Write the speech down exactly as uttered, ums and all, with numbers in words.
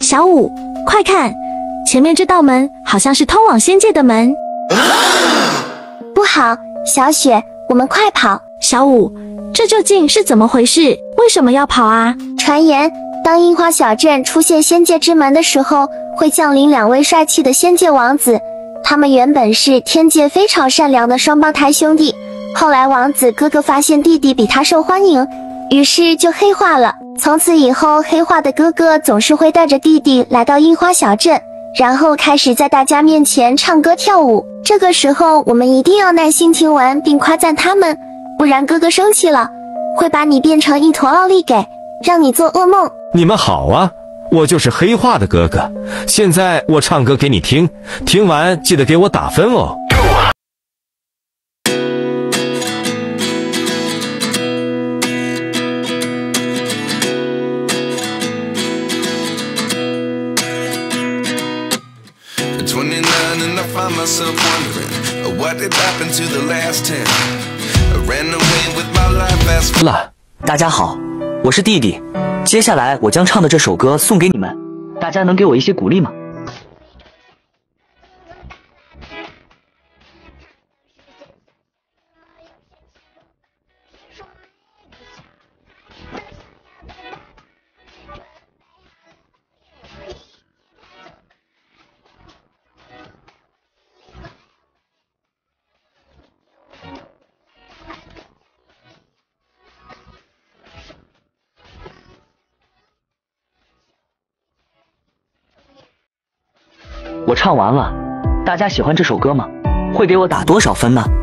小五，快看，前面这道门好像是通往仙界的门。 不好，小雪，我们快跑！ 小五，这究竟是怎么回事？为什么要跑啊？ 传言，当樱花小镇出现仙界之门的时候，会降临两位帅气的仙界王子。他们原本是天界非常善良的双胞胎兄弟，后来王子哥哥发现弟弟比他受欢迎，于是就黑化了。从此以后，黑化的哥哥总是会带着弟弟来到樱花小镇，然后开始在大家面前唱歌跳舞。这个时候，我们一定要耐心听完并夸赞他们，不然哥哥生气了，会把你变成一坨奥利给，让你做噩梦。 你们好啊，我就是黑化的哥哥，现在我唱歌给你听，听完记得给我打分哦。 twenty-nine and I find myself wondering what did happen to the last ten. I ran away with my life fast. 了，大家好，我是弟弟。接下来我将唱的这首歌送给你们，大家能给我一些鼓励吗？我唱完了，大家喜欢这首歌吗？会给我打多少分呢？